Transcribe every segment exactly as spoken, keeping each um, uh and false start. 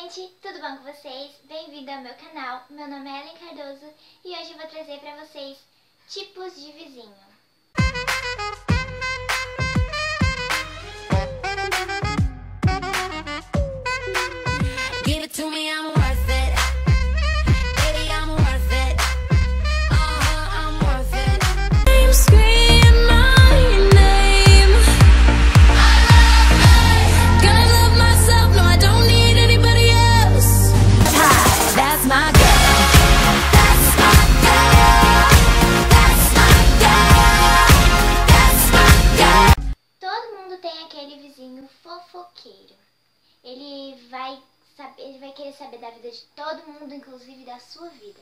gente, tudo bom com vocês? Bem-vindo ao meu canal, meu nome é Ellen Cardoso e hoje eu vou trazer pra vocês tipos de vizinho. Give it to me, I'm worth it. Baby, I'm worth it. Uh-huh, I'm worth it. I'm screaming my name. I love it. Gonna love myself, no, I don't need anybody else. Hi, that's my girl. That's my girl. That's my girl. That's my girl. Todo mundo tem aquele vizinho fofoqueiro. Ele vai saber, ele vai querer saber da vida de todo mundo, inclusive da sua vida.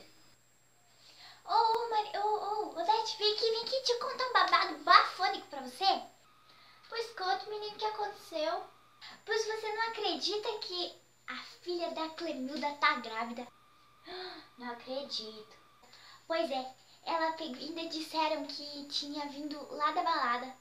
Ô, ô, Mari, ô, ô, Odete, vem aqui, vem aqui, deixa eu contar um babado bafônico pra você. Pois conta, menino, o que aconteceu? Pois você não acredita que a filha da Clemilda tá grávida? Não acredito. Pois é, ela pegou, ainda disseram que tinha vindo lá da balada.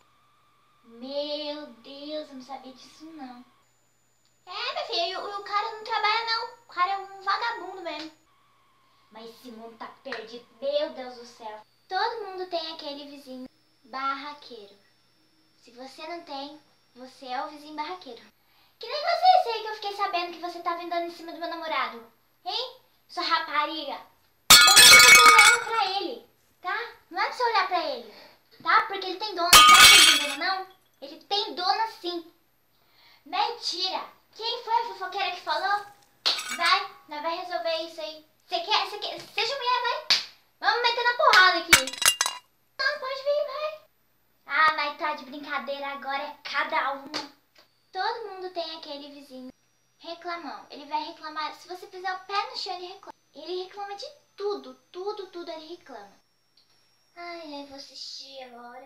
Meu Deus, eu não sabia disso não. É, minha filha, o, o cara não trabalha não, o cara é um vagabundo mesmo. Mas esse mundo tá perdido, meu Deus do céu. Todo mundo tem aquele vizinho barraqueiro. Se você não tem, você é o vizinho barraqueiro. Que nem você, esse aí que eu fiquei sabendo que você tava andando em cima do meu namorado. Hein? Sua rapariga. Não é pra você olhar pra ele, tá? Não é pra você olhar pra ele, tá? Porque ele tem dona, tá entendendo não? Ele tem dona sim. Mentira! Quem foi a fofoqueira que falou? Vai, nós vai resolver isso aí. Você quer, você quer, seja mulher, vai. Vamos meter na porrada aqui. Não, pode vir, vai. Ah, mas tá de brincadeira, agora é cada uma. Todo mundo tem aquele vizinho reclamão. Ele vai reclamar, se você pisar o pé no chão, ele reclama. Ele reclama de tudo, tudo, tudo ele reclama. Ai, eu vou assistir agora.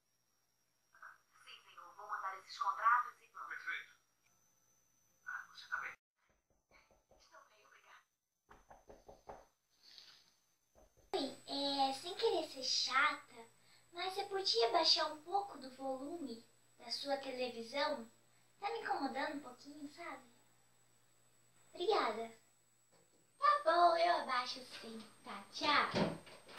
Sim, senhor, vou mandar esses contratos e... Perfeito. Ah, você tá bem? Estou bem, obrigada. Oi, é, sem querer ser chata, mas você podia baixar um pouco do volume da sua televisão? Tá me incomodando um pouquinho, sabe? Obrigada. Tá bom, eu abaixo sim. Tá, tchau.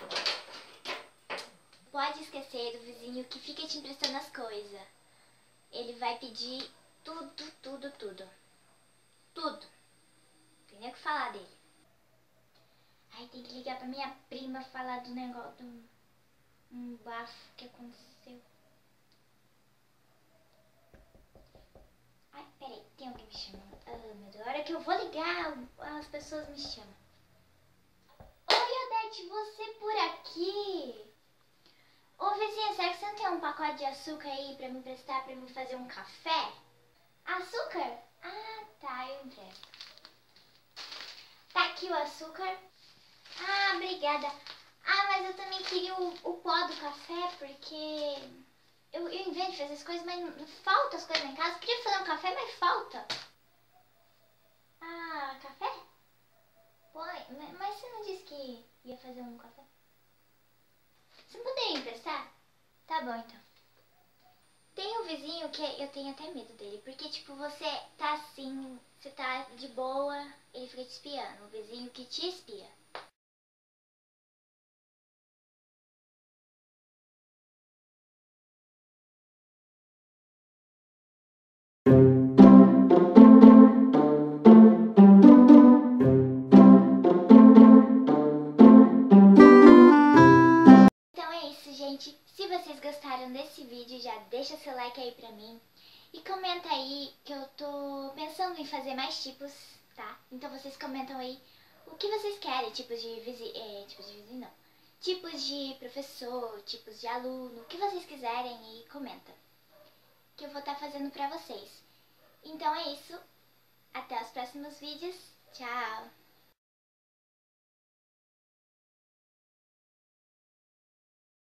Pode esquecer do vizinho que fica te emprestando as coisas. Ele vai pedir tudo, tudo, tudo. Tudo. Não tem nem o que falar dele. Ai, tem que ligar pra minha prima falar do negócio, do um bafo que aconteceu. Ai, peraí, tem alguém me chamando. Ah, meu Deus, a hora que eu vou ligar, as pessoas me chamam. Oi, Odete, você por aqui? Ô, vizinha, será que você não tem um pacote de açúcar aí pra me emprestar pra me fazer um café? Açúcar? Ah, tá, eu empresto. Tá aqui o açúcar. Ah, obrigada. Ah, mas eu também queria o, o pó do café, porque eu, eu invento de fazer as coisas, mas não, falta as coisas lá em casa. Eu queria fazer um café, mas falta. Ah, café? Põe, mas, mas você não disse que ia fazer um café? Você poderia emprestar? Tá bom, então. Tem um vizinho que eu tenho até medo dele, porque, tipo, você tá assim, você tá de boa, ele fica te espiando. Um vizinho que te espia. Gente, se vocês gostaram desse vídeo, já deixa seu like aí pra mim e comenta aí que eu tô pensando em fazer mais tipos, tá? Então vocês comentam aí o que vocês querem, tipos de vizinho, é, tipos de vizinho não, tipos de professor, tipos de aluno, o que vocês quiserem e comenta, que eu vou estar fazendo pra vocês. Então é isso, até os próximos vídeos, tchau!